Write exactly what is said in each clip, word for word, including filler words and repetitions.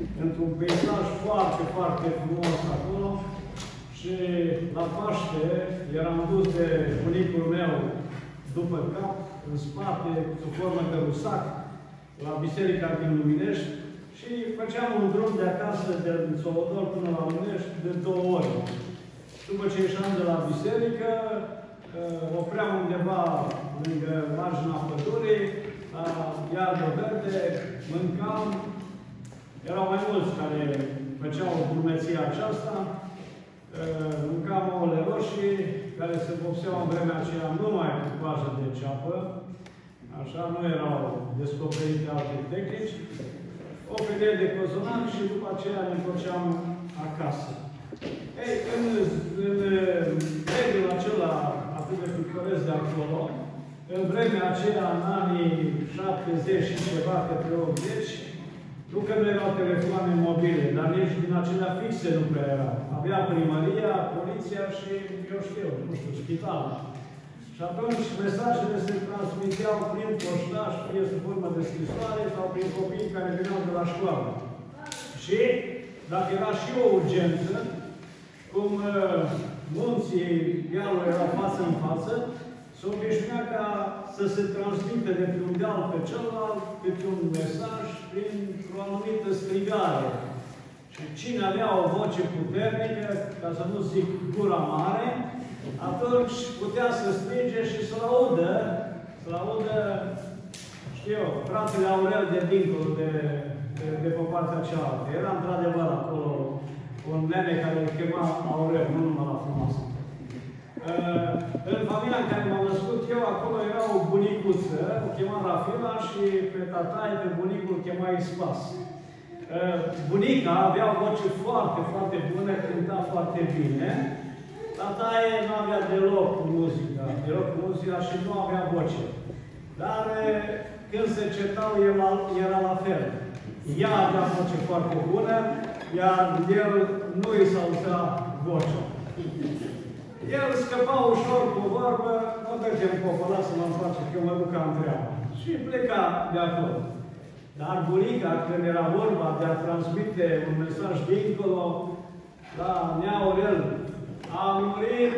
într-un peisaj foarte, foarte frumos acolo. Și la Paște eram dus de bunicul meu după cap, în spate, sub formă de rusac, la biserica din Luminești și făceam un drum de acasă, de Sovodor până la Luminești, de două ori. După ce ieșeam de la biserică, opream undeva lângă marginea pădurii, la iarbă verde, mâncam. Erau mai mulți care făceau drumeția aceasta. Mâncam ouăle roșii, care se vopseau în vremea aceea numai cu coajă de ceapă. Așa, nu erau descoperite alte tehnici. O felie de cozonac și după aceea ne întorceam acasă. Ei, în, în mediul acela atât de picoresc de acolo, în vremea aceea, în anii șaptezeci și ceva, către optzeci, nu că nu erau telefoane mobile, dar nici din acelea fixe nu prea erau. Avea primăria, poliția și, eu știu, nu știu, spitalul. Și atunci mesajele se transmiteau prin poștaș, fie sub formă de scrisoare sau prin copii care veneau de la școală. Și, dacă era și o urgență, cum uh, munții dealului erau față în față, se obișnuia ca să se transmită de pe un deal pe celălalt, pe un mesaj, printr-o anumită strigare. Și cine avea o voce puternică, ca să nu zic gura mare, atunci putea să strige și să-l audă, să-l audă, știu eu, fratele Aurel de dincolo, de, de, de pe partea cealaltă. Era într-adevăr acolo un nene care îl chema Aurel, nu numai la frumoasă. Uh, în familia în care m-am născut eu, acolo era o bunicuță, o chema Rafila și pe tataie, pe bunicul îl chema Ispas. Uh, bunica avea o voce foarte, foarte bună, cânta foarte bine. Tataie nu avea deloc muzica, deloc muzica și nu avea voce. Dar când se certau, era la fel. Ea avea voce foarte bună, iar el nu îi s-auzea vocea. El scăpa ușor cu o vorbă, nu mergem pe o lasă mă întoarce, că eu mă duc am treabă. Și pleca de acolo. Dar bunica, când era vorba de a transmite un mesaj dincolo, la Nea Aurel, a murit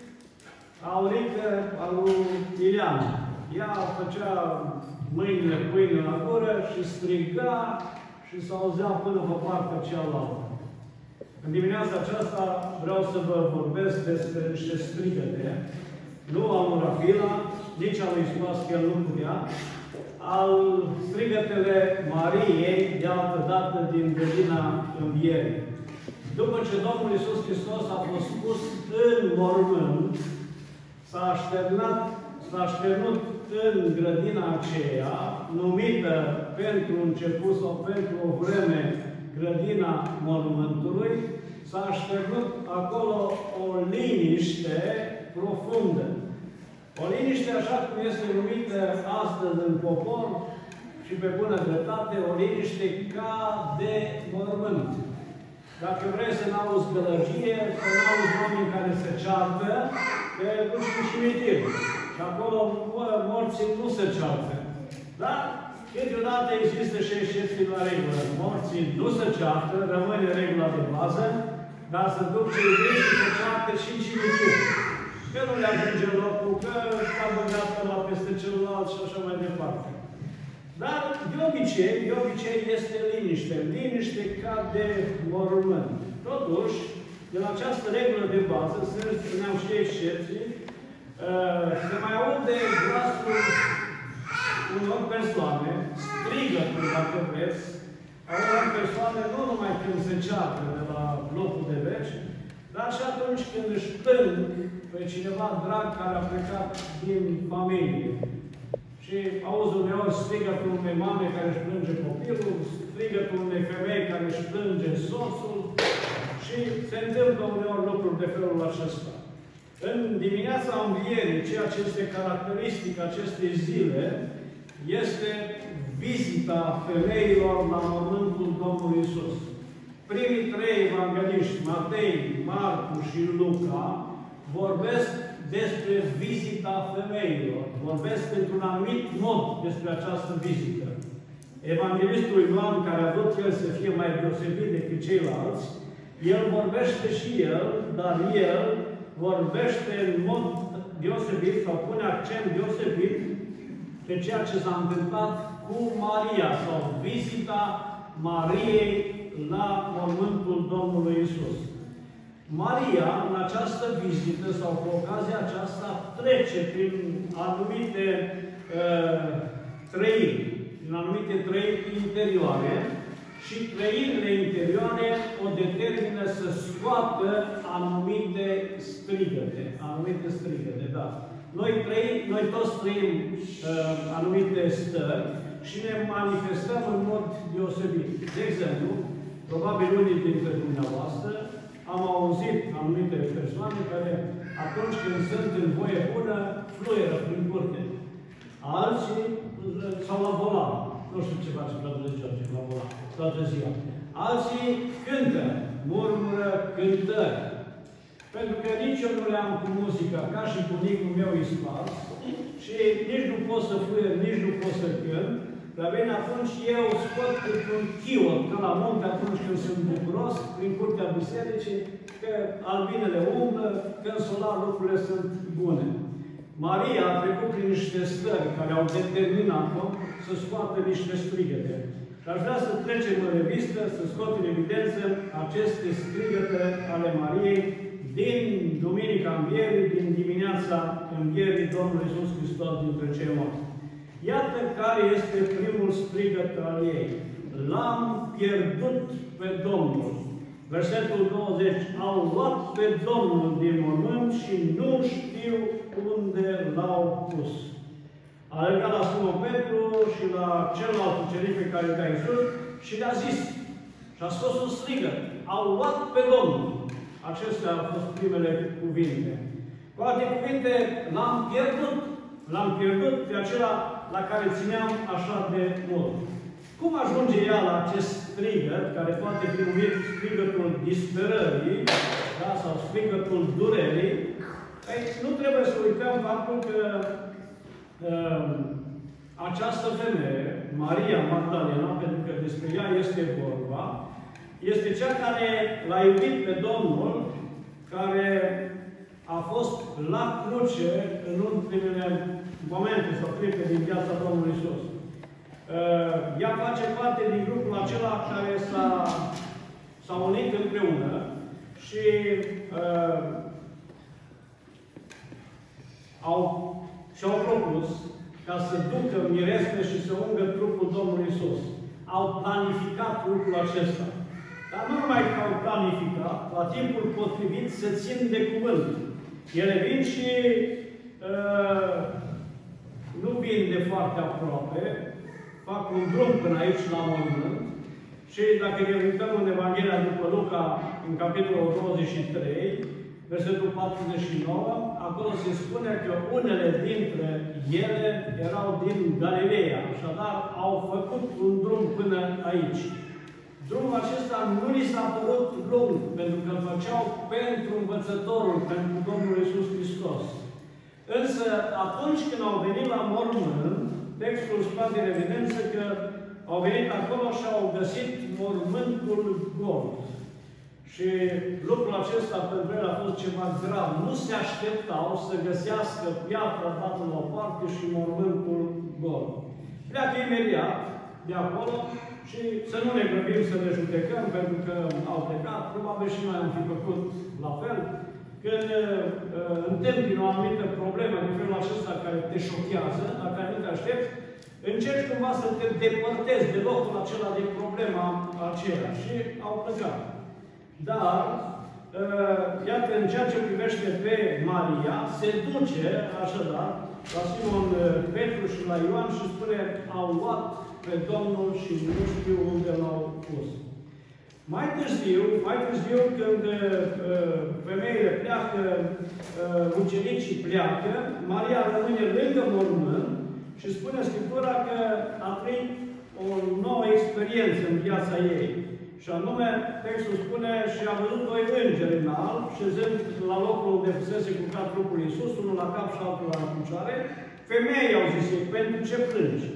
Aurică al lui Ilean. Ea făcea mâinile pâine la gură și striga și s-auzea până pe partea cealaltă. În dimineața aceasta vreau să vă vorbesc despre niște strigăte, nu al lui Rafila, nici al lui Ispas, că el nu putea, al strigătele Mariei, de altă dată din grădina Învierii. După ce Domnul Iisus Hristos a fost pus în mormânt, s-a așternut, s-a așternut în grădina aceea, numită pentru început sau pentru o vreme grădina mormântului, s-a așternut acolo o liniște profundă. O liniște, așa cum este numită astăzi în popor și pe bună dreptate, o liniște ca de mormânt. Dacă vrei să n-auzi gălăgie, să n-auzi oameni care se ceartă, te duci în cimitir. Și acolo morții nu se ceartă. Dar câteodată există și excepții la regulă. Morții nu se ceartă, rămâne regula de bază, dar se duc cei vii și se ceartă și în cimitir. Că nu le ajunge locul, că s-a băgat pe la peste celălalt și așa mai departe. Dar, de obicei, de obicei este liniște. Liniște ca de mormânt. Totuși, de la această regulă de bază, să spuneam și excepții, se mai aude glasul unor persoane, strigătul, dacă vreți, a unor persoane nu numai când se ceartă de la locul de veci, dar și atunci când își plâng pe cineva drag care a plecat din familie. Și auzi uneori strigătul unei mame care își plânge copilul, strigătul unei femei care își plânge soțul și se întâmplă uneori lucruri de felul acesta. În dimineața Învierii, ceea ce este caracteristic acestei zile, este vizita femeilor la mormântul Domnului Iisus. Primii trei evangeliști, Matei, Marcu și Luca, vorbesc despre vizita femeilor. Vorbesc într-un anumit mod despre această vizită. Evanghelistul Ioan, care a vrut el să fie mai deosebit decât ceilalți, el vorbește și el, dar el vorbește în mod deosebit sau pune accent deosebit pe ceea ce s-a întâmplat cu Maria sau vizita Mariei la mormântul Domnului Isus. Maria, în această vizită sau cu ocazia aceasta, trece prin anumite uh, trăiri, prin anumite trăiri interioare și trăirile interioare o determină să scoată anumite strigăte. Anumite strigăte, da. Noi, trăim, noi toți trăim uh, anumite stări și ne manifestăm în mod deosebit. De exemplu, probabil unii dintre dumneavoastră am auzit anumite persoane care, atunci când sunt în voie bună, fluieră prin curte. Alții sau la volan. Nu știu ce face Fratele George, la volan, toată ziua. Alții cântă, murmură cântări. Pentru că nici eu nu le am cu muzica, ca și bunicul meu Ispar, și nici nu pot să fluier, nici nu pot să cânt, dar bine, atunci eu scot un chiot, ca la munte, atunci când sunt bucuros, prin curtea bisericii, că albinele umblă, că în solar lucrurile sunt bune. Maria a trecut prin niște stări care au determinat-o să scoată niște strigăte. Și aș vrea să trecem în revistă, să scot în evidență aceste strigăte ale Mariei din Duminica Învierii, din dimineața Învierii Domnului Iisus Hristos dintre cei morți. Iată care este primul strigăt al ei. L-am pierdut pe Domnul. Versetul douăzeci. Au luat pe Domnul din mormânt și nu știu unde l-au pus. A legat la Simon Petru și la celălalt ucenic pe care îl dea Iisus și le-a zis. Și a scos un strigăt. Au luat pe Domnul. Acestea au fost primele cuvinte. Cu alte cuvinte, l-am pierdut. L-am pierdut pe acela la care țineam așa de mult. Cum ajunge ea la acest strigăt, care poate fi numit strigătul disperării, da? Sau strigătul durerii? Ei, nu trebuie să uităm faptul că uh, această femeie, Maria Magdalena, pentru că despre ea este vorba, este cea care l-a iubit pe Domnul, care a fost la cruce în ultimele momente sau clipe din viața Domnului Iisus. Uh, ea face parte din grupul acela care s-a unit împreună și uh, au, și-au propus ca să ducă miresme și să ungă trupul Domnului Iisus. Au planificat lucrul acesta. Dar nu numai că au planificat, la timpul potrivit se țin de cuvânt. Ele vin și uh, nu vin de foarte aproape, fac un drum până aici la mormânt și dacă ne uităm în Evanghelia după Luca, în capitolul douăzeci și trei, versetul patruzeci și nouă, acolo se spune că unele dintre ele erau din Galileea, așadar au făcut un drum până aici. Drumul acesta nu li s-a părut lung, pentru că îl făceau pentru învățătorul, pentru Domnul Iisus Hristos. Însă, atunci când au venit la mormânt, textul scoate în evidență că au venit acolo și au găsit mormântul gol. Și lucrul acesta pentru el a fost ceva grav. Nu se așteptau să găsească piatra dată la o parte și mormântul gol. Pleacă imediat de acolo și să nu ne grăbim să ne judecăm pentru că au plecat. Probabil și noi am fi făcut la fel. Când uh, întâmpini o anumită problemă de felul acesta care te șochează, la care nu te aștepți, încerci cumva să te depărtezi de locul acela de problema aceea. Și au plecat. Dar, uh, iată, în ceea ce privește pe Maria, se duce, așadar, la Simon Petru și la Ioan și spune, au luat pe Domnul și nu știu unde l-au pus. Mai târziu, mai târziu, când uh, femeile pleacă, uh, ucenicii pleacă, Maria rămâne lângă mormânt și spune Scriptura că a trăit o nouă experiență în viața ei. Și anume, textul spune, și a văzut doi îngeri în alb, șezând la locul unde fusese culcat trupul Iisus, unul la cap și altul la picioare. Femeii au zis ei, pentru ce plângi?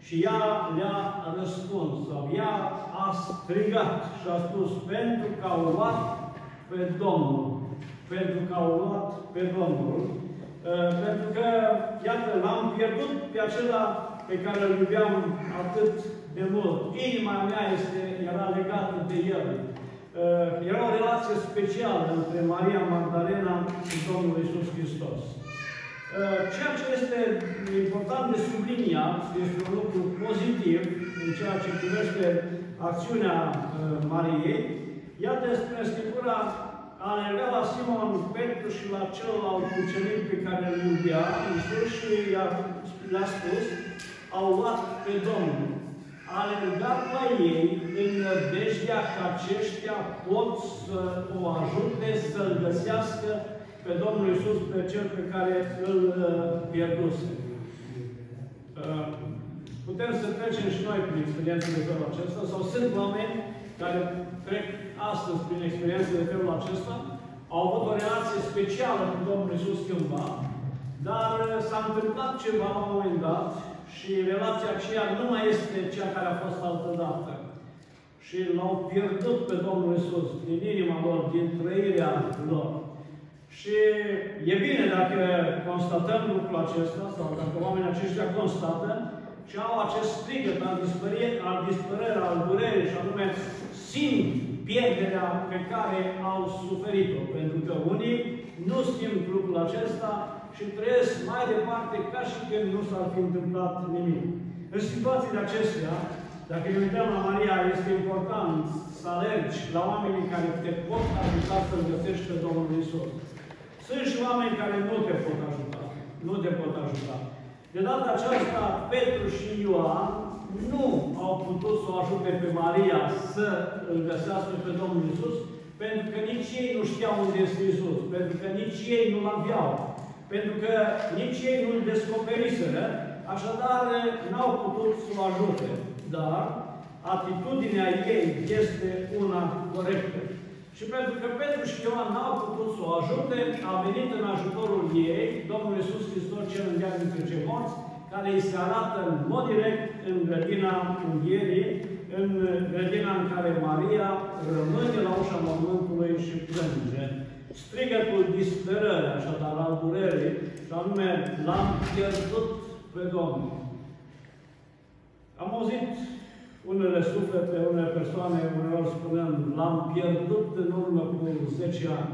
Și ea le-a răspuns, sau ea a strigat și a spus, pentru că au luat pe Domnul. Pentru că au luat pe Domnul. Uh, pentru că, iată, l-am pierdut pe acela pe care îl iubeam atât de mult. Inima mea este, era legată de el. Uh, era o relație specială între Maria Magdalena și Domnul Iisus Hristos. Uh, ceea ce este important de subliniat, este un lucru pozitiv în ceea ce privește acțiunea uh, Mariei. Iată, spune Scriptura, a alergat la Simon Petru și la celălalt ucenic pe care îl iubea Iisus și le-a spus, au luat pe Domnul. A alergat la ei în nădejdea că aceștia pot să o ajute să-L găsească pe Domnul Iisus, pe Cel pe care îl pierduse. Putem să trecem și noi prin experiențe de felul acesta, sau sunt oameni care trec astăzi prin experiențe de felul acesta, au avut o relație specială cu Domnul Iisus cândva, dar s-a întâmplat ceva la un moment dat și relația aceea nu mai este cea care a fost altădată. Și l-au pierdut pe Domnul Iisus din inima lor, din trăirea lor. Și e bine dacă constatăm lucrul acesta, sau dacă oamenii aceștia constată și au acest strigăt al dispărerii, al dispărerii, al durerii, și anume simt pierderea pe care au suferit-o. Pentru că unii nu simt lucrul acesta și trăiesc mai departe ca și când nu s-ar fi întâmplat nimic. În situațiile acestea, dacă ne uităm la Maria, este important să alergi la oamenii care te pot ajuta să-L găsești pe Domnul Iisus. Sunt și oameni care nu te pot ajuta. Nu te pot ajuta. De data aceasta, Petru și Ioan nu au putut să o ajute pe Maria să îl găsească pe Domnul Iisus, pentru că nici ei nu știau unde este Iisus, pentru că nici ei nu-L aveau, pentru că nici ei nu-L descoperiseră, așadar n-au putut să o ajute. Dar atitudinea ei este una corectă. Și pentru că Petru și Ioan n-au putut să o ajute, a venit în ajutorul ei Domnul Iisus Hristos, cel înviat dintre cei morți, care îi se arată în mod direct în grădina învierii, în grădina în care Maria rămâne la ușa mormântului și plânge. Strigătul disperării, așadar, al durerii, și anume, l-am pierdut pe Domnul. Am auzit unele suflete, unele persoane, uneori spunând, l-am pierdut în urmă cu zece ani.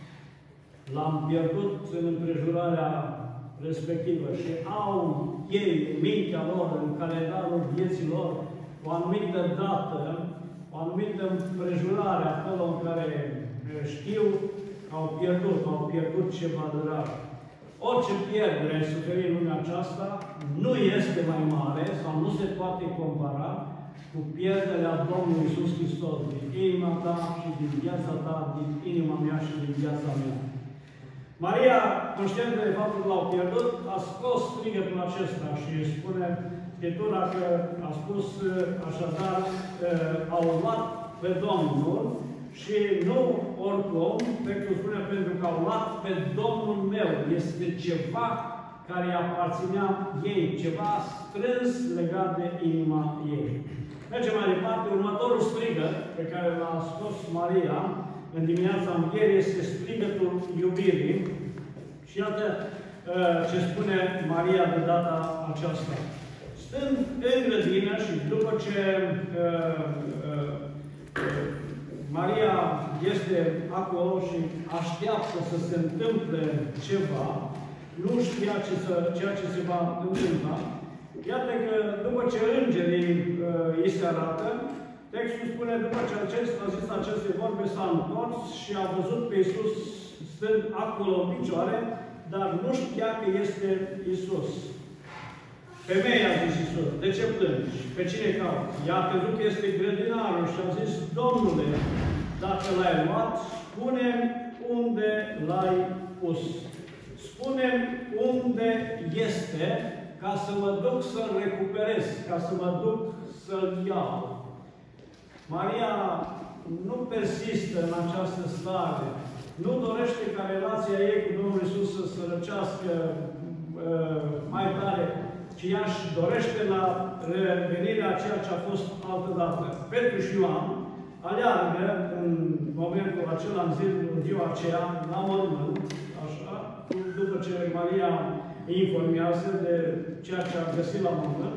L-am pierdut în împrejurarea respectivă și au ei în mintea lor, în calendarul vieții lor, o anumită dată, o anumită împrejurare acolo în care știu că au pierdut, au pierdut ceva de rar. Orice pierdere ai suferit în lumea aceasta nu este mai mare sau nu se poate compara cu pierderea Domnului Iisus Hristos din inima ta și din viața ta, din inima mea și din viața mea. Maria, conștientă de faptul că l-au pierdut, a scos strigătul acesta și spune Scriptura că a spus așadar, au luat pe Domnul și nu oricum, Petru spune pentru că au luat pe Domnul meu. Este ceva care aparținea ei, ceva strâns legat de inima ei. Mergem mai departe. Următorul strigăt pe care l-a scos Maria în dimineața învierii este strigătul iubirii. Și iată ce spune Maria de data aceasta. Stând în grădină și după ce uh, uh, uh, Maria este acolo și așteaptă să se întâmple ceva, nu știa ce să, ceea ce se va întâmpla. Iată că după ce îngerii uh, îi se arată, textul spune, după ce acesta a zis aceste vorbe, s-a întors și a văzut pe Iisus stând acolo în picioare, dar nu știa că este Iisus. Femeia, a zis Iisus, de ce plângi? Pe cine cauți? Ea a crezut că este grădinarul și a zis, Domnule, dacă l-ai luat, spune-mi unde l-ai pus. Spune-mi unde este, ca să mă duc să-l recuperez, ca să mă duc să-l iau. Maria nu persistă în această stare. Nu dorește ca relația ei cu Domnul Iisus să se răcească uh, mai tare, ci ea își dorește la revenirea a ceea ce a fost altădată. Petru și Ioan aleargă în momentul acela, în ziua, în ziua aceea, la mormânt, așa, după ce Maria îi informează de ceea ce a găsit la mormânt.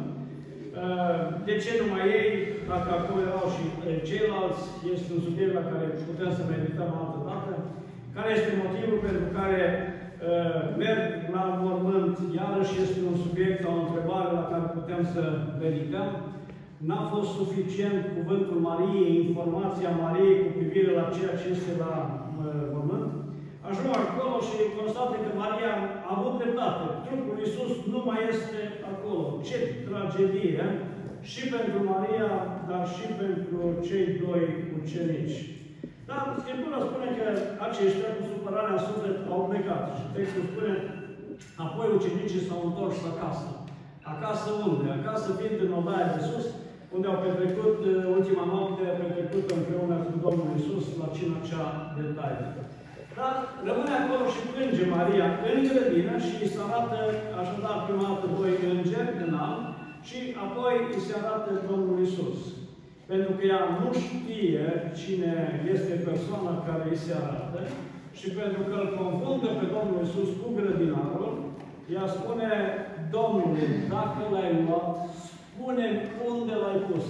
De ce numai ei, dacă acolo erau și ceilalți, este un subiect la care putem să medităm altă dată. Care este motivul pentru care uh, merg la mormânt? Iarăși este un subiect sau o întrebare la care putem să medităm. N-a fost suficient cuvântul Mariei, informația Mariei cu privire la ceea ce este la uh, mormânt? Ajung acolo și constată că Maria a avut dreptate. Trupul Iisus nu mai este acolo. Ce tragedie! Și pentru Maria, dar și pentru cei doi ucenici. Dar Scriptura spune că aceștia, cu supărarea în suflet, au plecat. Și textul spune, apoi ucenicii s-au întors acasă. Acasă unde? Acasă fiind în odaia de sus, unde au petrecut ultima noapte, petrecut împreună cu Domnul Iisus la cina cea de taină. Dar rămâne acolo și plânge Maria în grădină și îi se arată, așadar, prima dată doi îngeri înalt și apoi îi se arată Domnul Iisus. Pentru că ea nu știe cine este persoana care îi se arată și pentru că îl confundă pe Domnul Iisus cu grădinarul, ea spune, Domnule, dacă l-ai luat, spune unde l-ai pus.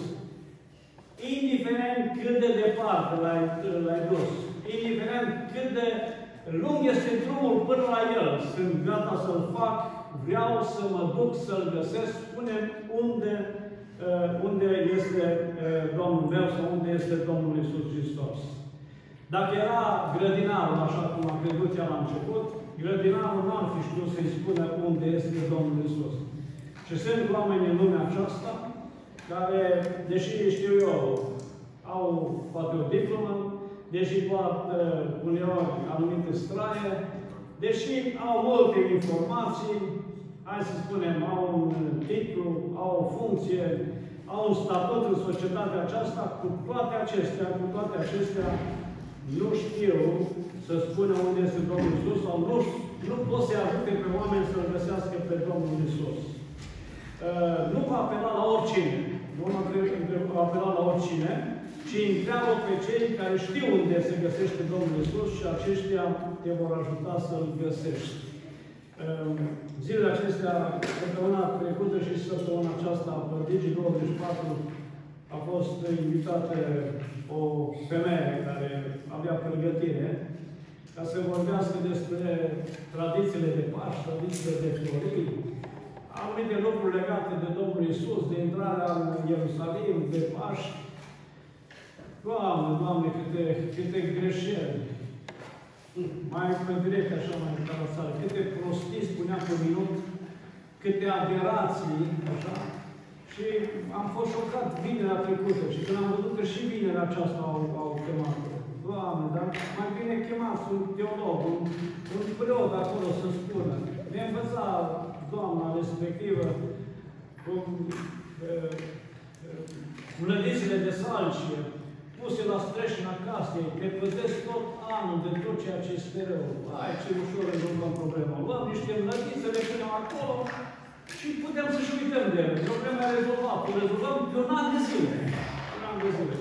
Indiferent cât de departe l-ai dus, indiferent cât de lung este drumul până la el, sunt gata să-l fac, vreau să mă duc să-l găsesc, spune unde, uh, unde este uh, Domnul meu sau unde este Domnul Iisus Hristos. Dacă era grădinarul, așa cum a crezut ea la început, grădinarul nu ar fi știut să-i spună unde este Domnul Iisus. Și sunt oameni în lumea aceasta care, deși știu eu, au poate o diplomă, deși poate uneori anumite straie, deși au multe informații, hai să spunem, au un titlu, au o funcție, au un statut în societatea aceasta, cu toate acestea, cu toate acestea, nu știu să spună unde este Domnul Iisus sau nu, nu pot să-i ajute pe oameni să-L găsească pe Domnul Iisus. Uh, nu va apela la oricine, nu va apela la oricine, ci întreabă pe cei care știu unde se găsește Domnul Iisus și aceștia te vor ajuta să-L găsești. Uh, zilele acestea, săptămâna trecută și săptămâna aceasta, pe Digi douăzeci și patru, a fost invitată o femeie care avea pregătire ca să vorbească despre tradițiile de Paști, tradițiile de florii, anumite lucruri legate de Domnul Iisus, de intrarea în Ierusalim, de Paști. Doamne, Doamne, câte, câte greșeli, mai pe direct, așa mai în carasare, câte prostii spunea pe minut, câte aberații, așa. Și am fost șocat vinerea trecută și când am văzut că și vinerea aceasta au, au chemat-o. Doamne, dar mai bine chemați un teolog, un, un preot acolo să spună. Ne învăța doamna respectivă cum mlădițele de salcie puse la streșina casei, te păzesc tot anul de tot ceea ce este rău. Hai, ce ușor rezolvăm problema. Luăm niște mlădițe, le punem acolo și putem să-și uităm de ele. Problema e rezolvată. O rezolvăm de un an de zile. Un an de zile.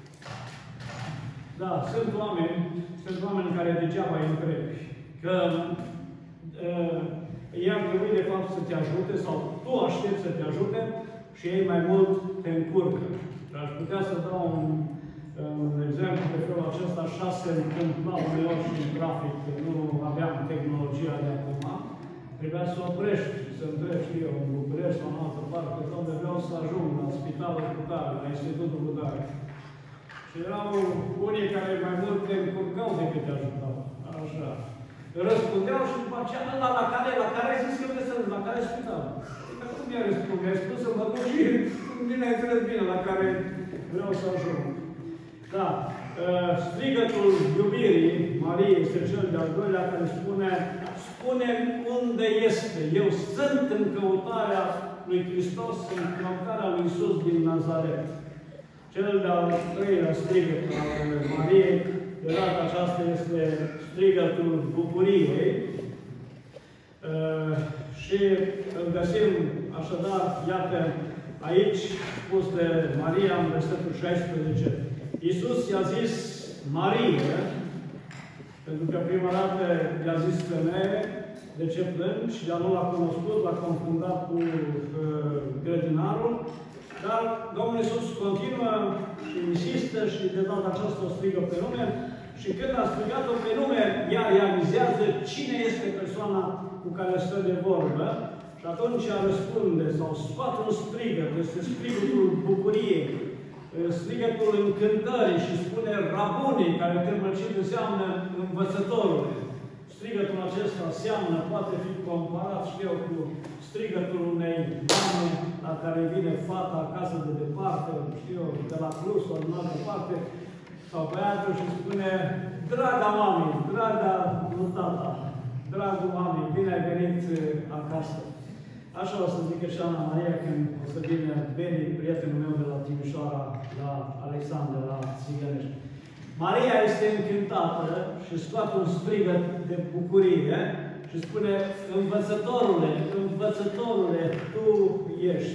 Da, sunt oameni, sunt oameni care degeaba îi întrebi. Că uh, ei ar trebui, de fapt, să te ajute, sau tu aștepți să te ajute și ei mai mult te încurcă. Aș putea să dau un, un exemplu pe felul acesta. Așa se întâmpla uneori și în trafic, că nu aveam tehnologia de acum. Trebuia să oprești și să întrebi, știu eu, în București sau în altă parte, unde vreau să ajung la spitalul cu tare, la institutul cu tare. Și erau unii care mai mult te încurcau decât te ajutau. Așa. Răspundeau și după aceea, la, la care, la care ai zis că vrei să la care spital? Dar cum mi-a răspuns? Mi-a spus să mă duc și bine ai înțeles bine la care vreau să ajung. Da. Strigătul iubirii Mariei este cel de-al doilea care spune, spune-mi unde este. Eu sunt în căutarea lui Hristos, în căutarea lui Iisus din Nazaret. Cel de-al treilea strigăt al Mariei, de data aceasta este strigătul bucuriei. Uh, și îl găsim Așadar, iată, aici, spus de Maria, în versetul șaisprezece, Iisus i-a zis Marie, pentru că prima dată i-a zis femeie, de ce plângi? Ea nu l-a cunoscut, l-a confundat cu uh, grădinarul, dar Domnul Iisus continuă și insistă și de data aceasta o strigă pe nume și când a strigat-o pe nume, ea realizează cine este persoana cu care stă de vorbă și atunci ea răspunde sau scoate un strigăt, este strigătul bucuriei, strigătul încântării și spune Rabunii, care târmăcit înseamnă învățătorul. Strigătul acesta seamănă, poate fi comparat, știu eu, cu strigătul unei doamne la care vine fata acasă de departe, știu eu, de la Cluj sau din altă parte, sau băiatul și spune, draga mami, draga nu tata, dragul mami, bine ai venit acasă. Așa o să zică și Ana Maria când o să vină Beni, prietenul meu de la Timișoara, la Alexandru, la Țigănești. Maria este încântată și scoate un strigăt de bucurie și spune, învățătorule, învățătorule, tu ești.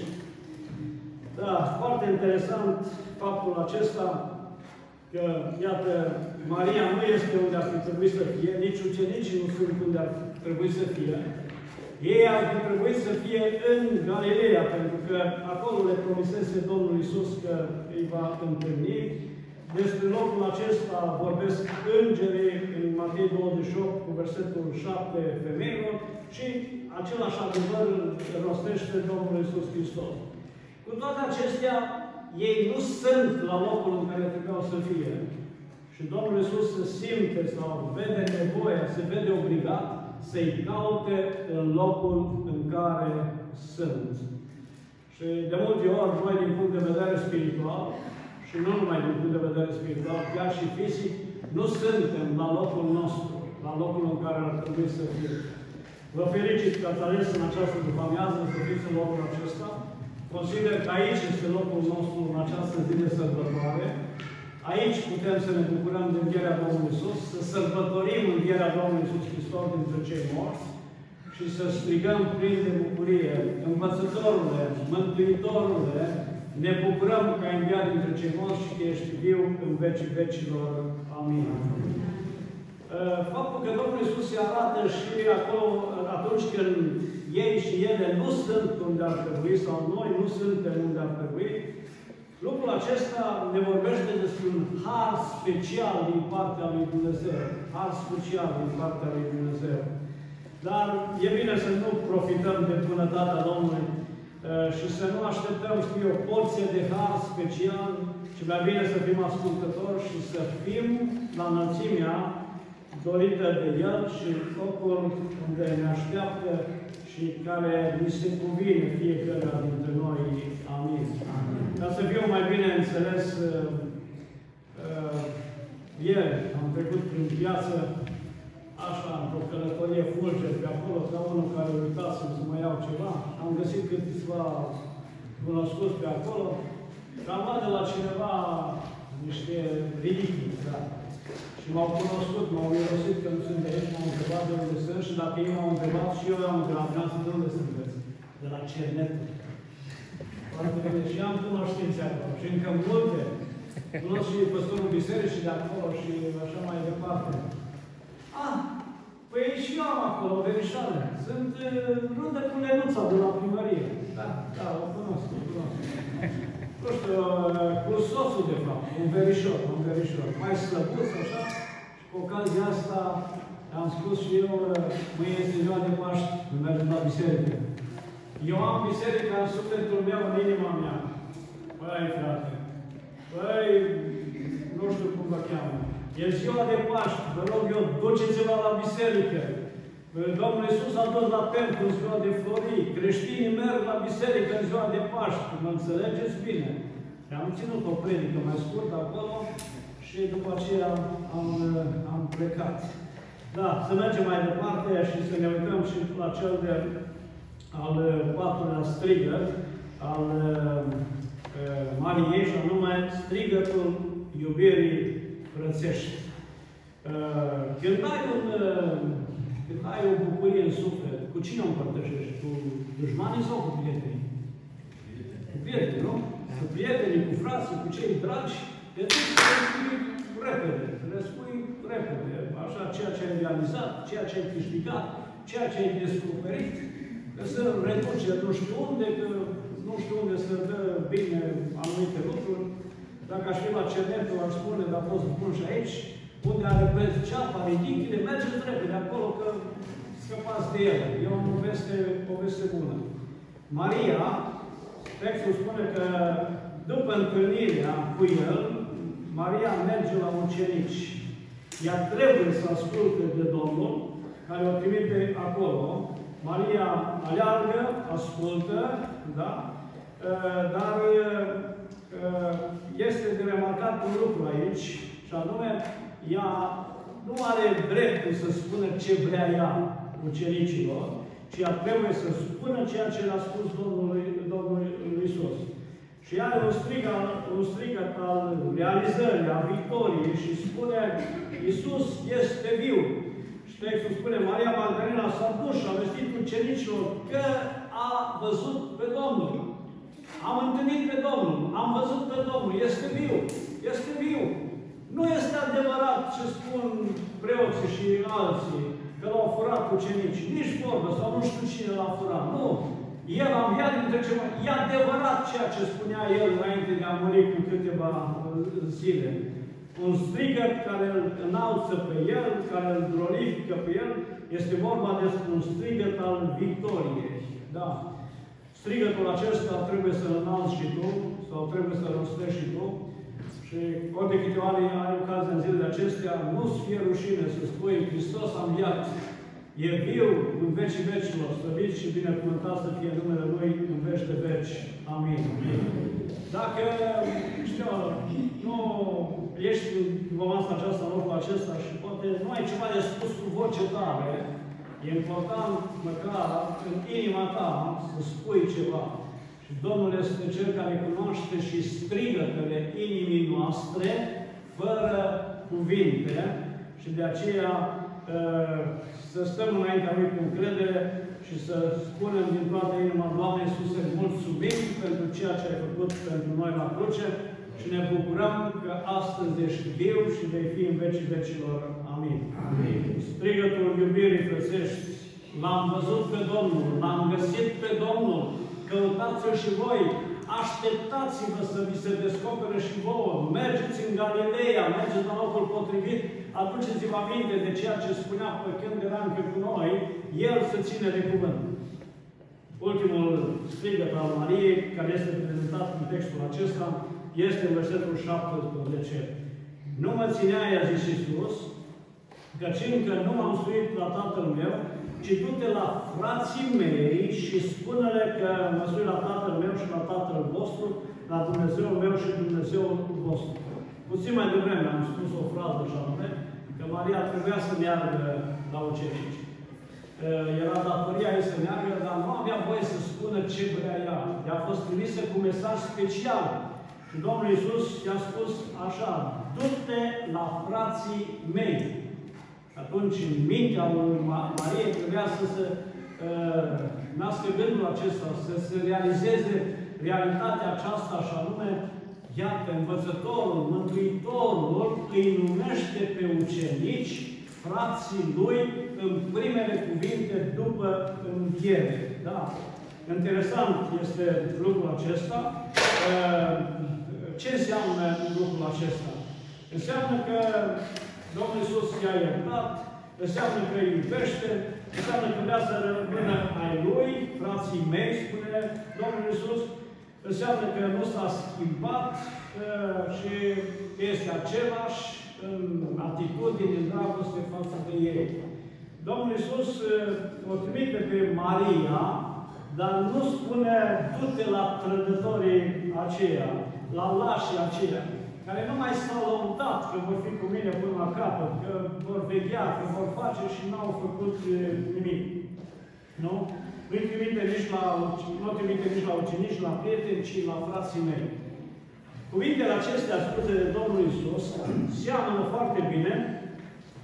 Da, foarte interesant faptul acesta că, iată, Maria nu este unde ar fi trebuit să fie, nici ucenicii nu sunt unde ar trebui să fie. Ei ar fi trebuit să fie în Galileea, pentru că acolo le promisese Domnul Iisus că îi va întâlni. Despre locul acesta vorbesc îngerii în Matei douăzeci și opt cu versetul șapte femeilor și același adevăr rostește Domnul Iisus Hristos. Cu toate acestea, ei nu sunt la locul în care trebuiau să fie. Și Domnul Iisus se simte sau vede nevoia, se vede obligat să-i caute în locul în care sunt. Și de multe ori, noi din punct de vedere spiritual, și nu numai din punct de vedere spiritual, chiar și fizic, nu suntem la locul nostru, la locul în care ar trebui să fim. Vă felicit că ați ales în această după-amiază să fiți în locul acesta. Consider că aici este locul nostru în această zi de sărbătoare. Aici putem să ne bucurăm de învierea Domnului Iisus, să sărbătorim învierea Domnului Iisus Hristos dintre cei morți și să strigăm plin de bucurie, Învățătorule, Mântuitorule, ne bucurăm că ai înviat dintre cei morți și că ești viu în vecii vecilor. Amin. Faptul că Domnul Iisus se arată și acolo, atunci când ei și ele nu sunt unde ar trebui, sau noi nu suntem unde ar trebui, lucrul acesta ne vorbește despre un har special din partea lui Dumnezeu. Har special din partea lui Dumnezeu. Dar e bine să nu profităm de bunătatea Domnului și să nu așteptăm, știu, o porție de har special, ci mai bine să fim ascultători și să fim la înălțimea dorită de El și locul unde ne așteaptă și care ni se cuvine fiecare dintre noi. Amin. Amin. Ca să fiu mai bine înțeles, uh, uh, ieri am trecut prin viață, așa, într-o călătorie fulger pe acolo, ca unul care uitase să mă iau ceva. Am găsit câțiva cunoscuți pe acolo și am luat de la cineva niște ridiculi, da. Și m-au cunoscut, m-au mirosit că nu sunt de aici, m-au întrebat de unde sunt și dacă ei m-au întrebat și eu am întrebat, de unde sunteți? De la Cernetul. Foarte bine. Și am cunoștințe acolo. Și încă multe. Cunosc și păstorul bisericii de acolo și așa mai departe. Ah, păi și eu am acolo, verișoare. Sunt rudă cu Lenuța de la primărie. Da, da, o cunosc, o cunosc. Nu știu, cu soțul, de fapt, un verișor, un verișor. Mai slăbuț, așa, și cu ocazia asta am spus și eu, mâine este ziua de Paști, nu mergem la biserică. Eu am biserica în sufletul meu, în inima mea. Băi, frate, băi, nu știu cum vă cheamă. E ziua de Paști, vă rog eu, duceți-vă la biserică. Domnul Iisus a dus la templu în ziua de Florii. Creștinii merg la biserică în ziua de Paști. Mă înțelegeți bine? Am ținut o predică mai scurtă acolo și după aceea am, am plecat. Da, să mergem mai departe și să ne uităm și la cel de al patrulea strigăt al uh, Mariei, și anume strigătul iubirii frățești. Uh, când ai un uh, Când ai o bucurie în suflet, cu cu cine o împărtășești? Cu dușmanii sau cu prietenii? Cu prietenii, nu? Cu prietenii, cu frații, cu cei dragi, te duci să le spui repede, să le spui repede, așa, ceea ce ai realizat, ceea ce ai câștigat, ceea ce ai descoperit, că să reduce nu știu unde, că nu știu unde să dă bine anumite lucruri. Dacă aș fi la Cernetu, aș spune, dar pot să spun și aici, unde are preț ceapa, ridichile, mergeți repede acolo, că scăpați de el. E o poveste, o veste bună. Maria, textul spune că după întâlnirea cu el, Maria merge la ucenici. Ea trebuie să asculte de Domnul, care o trimite acolo. Maria aleargă, ascultă, da? Dar este de remarcat un lucru aici, și anume, ea nu are dreptul să spună ce vrea ea ucenicilor, ci ea trebuie să spună ceea ce le-a spus Domnului, Domnului Iisus. Și ea are un strigăt, un strigăt al realizării, a victoriei și spune, Iisus este viu. Și textul spune, Maria Magdalena s-a dus și a vestit ucenicilor că a văzut pe Domnul. Am întâlnit pe Domnul, am văzut pe Domnul, este viu, este viu. Nu este adevărat ce spun preoții și alții, că l-au furat ucenicii, nici vorbă, sau nu știu cine l-a furat. Nu! El a înviat dintre ceva. E adevărat ceea ce spunea el înainte de a muri cu câteva zile. Un strigăt care îl înalță pe el, care îl glorifică pe el, este vorba despre un strigăt al victoriei. Da. Strigătul acesta trebuie să-l înalți și tu, sau trebuie să-l rostești și tu. Și ori de câte ori ai ocazia în zilele acestea, nu-ți fie rușine să spui, Hristos a înviat, e viu în vecii vecilor, slăvit și binecuvântat să fie numele Lui în veci de veci. Amin. Dacă, știu, nu ești în romanța aceasta, în locul acesta și poate nu ai ceva de spus cu voce tare, e important, măcar, în inima ta, să spui ceva. Și Domnul este Cel care cunoaște și strigătele inimii noastre, fără cuvinte, și de aceea să stăm înaintea Lui cu încredere și să spunem din toată inima, Doamne Iisuse, mulțumim pentru ceea ce ai făcut pentru noi la cruce și ne bucurăm că astăzi ești viu și vei fi în vecii vecilor. Amin. Amin. Strigătul iubirii frățești, l-am văzut pe Domnul, l-am găsit pe Domnul, căutați-o și voi, așteptați-vă să vi se descopere și vouă, mergeți în Galileea, mergeți la locul potrivit, aduceți-vă aminte de ceea ce spunea pe când era încă cu noi, El se ține de cuvânt. Ultimul strigăt al Mariei, care este prezentat în textul acesta, este în versetul șaptesprezece. Nu mă ținea, i-a zis Iisus, căci încă nu m-am suit la Tatăl meu, ci du-te la frații mei și spune-le că mă sui la Tatăl meu și la Tatăl vostru, la Dumnezeul meu și Dumnezeul vostru. Puțin mai devreme am spus o frază și anume, că Maria trebuia să meargă la ucenici. Era datoria ei să meargă, dar nu avea voie să spună ce vrea ea. Ea a fost trimisă cu mesaj special. Și Domnul Iisus i-a spus așa, du-te la frații mei. Atunci, în mintea lui Marie trebuia să se uh, nască gândul acesta, să se realizeze realitatea aceasta, și anume, iată, învățătorul, Mântuitorul îi numește pe ucenici, frații lui, în primele cuvinte după înviere. Da. Interesant este lucrul acesta. Uh, ce înseamnă lucrul acesta? Înseamnă că Domnul Iisus i-a iertat, înseamnă că îi iubește, înseamnă că vrea să rămână ai Lui, frații mei, spune Domnul Iisus, înseamnă că nu s-a schimbat uh, și este același în atitudine, în dragoste față de ei. Domnul Iisus uh, o trimite pe Maria, dar nu spune du-te la trădătorii aceia, la lașii aceia, care nu mai s-au lăudat că vor fi cu mine până la capăt, că vor veghea, că vor face și n-au făcut nimic. Nu? Nu-i trimite nici la, nu trimite nici la ucenici, la prieteni, ci la frații mei. Cuvintele acestea spuse de Domnul Iisus seamănă foarte bine,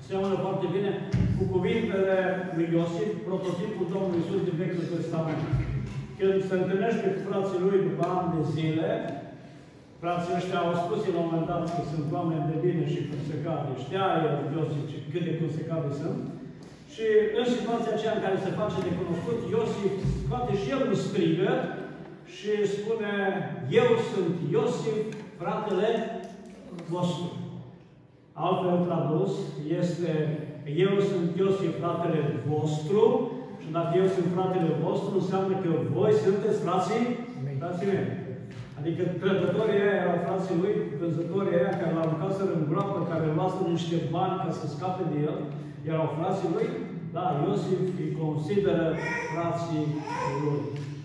seamănă foarte bine cu cuvintele lui Iosif, prototipul Domnului Iisus din Vechiul Testament. Când se întâlnește cu frații lui după ani de zile, frații ăștia au spus la un moment dat că sunt oameni de bine și cum se cade. Știa el, Iosif, cât de cum se cade sunt. Și în situația aceea în care se face de cunoscut, Iosif scoate și el un strigă și spune: eu sunt Iosif, fratele vostru. Altfel tradus este: eu sunt Iosif, fratele vostru, și dacă eu sunt fratele vostru, înseamnă că voi sunteți frații, frații mei. Adică crădătorii aia erau frații lui, vânzătorii aia care l-au aruncaseră în groapă, care luaseră niște bani ca să scape de el, erau frații lui. Da, Iosif îi consideră frații lui.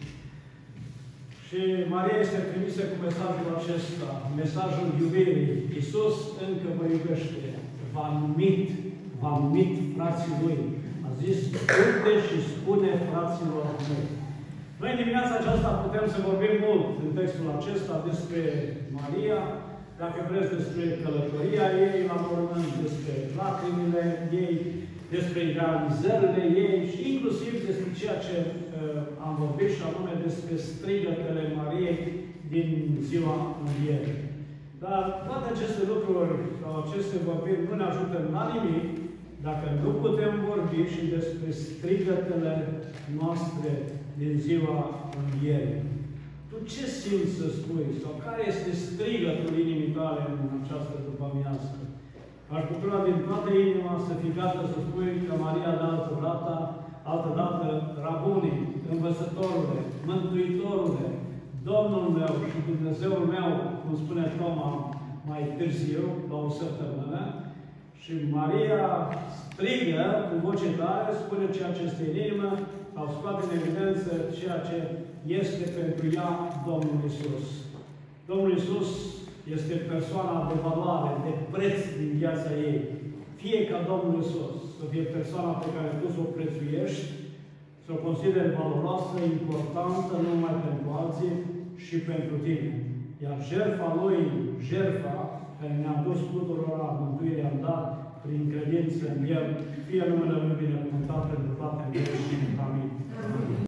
Și Maria este trimisă cu mesajul acesta, mesajul iubirii. Iisus încă vă iubește. V-a numit, v-a numit frații lui. A zis: uite și spune fraților mei. Noi în dimineața aceasta putem să vorbim mult în textul acesta despre Maria, dacă vreți despre călătoria ei la mormânt, despre lacrimile ei, despre realizările ei și inclusiv despre ceea ce uh, am vorbit, și anume despre strigătele Mariei din ziua învierii. Dar toate aceste lucruri sau aceste vorbiri nu ne ajută la nimic dacă nu putem vorbi și despre strigătele noastre din ziua învierii. Tu ce simți să spui? Sau care este strigătul inimii tale în această după-amiază? Aș bucura din toată inima să fii gata să spui că Maria de altă dată, altă dată, Rabunii, Învățătorule, Mântuitorule, Domnul meu și Dumnezeul meu, cum spune Toma mai târziu, la o săptămână, și Maria strigă cu voce tare, spune ceea ce este în inimă, sau scoate în evidență ceea ce este pentru ea Domnul Iisus. Domnul Iisus este persoana de valoare, de preț din viața ei. Fie ca Domnul Iisus să fie persoana pe care tu să o prețuiești, să o consideri valoroasă, importantă, nu numai pentru alții, și pentru tine. Iar jertfa Lui, jertfa care ne-a dus tuturor mântuirea, am dat prin credință în El, fie numele Lui binecuvântat pentru toate în veci. Amin.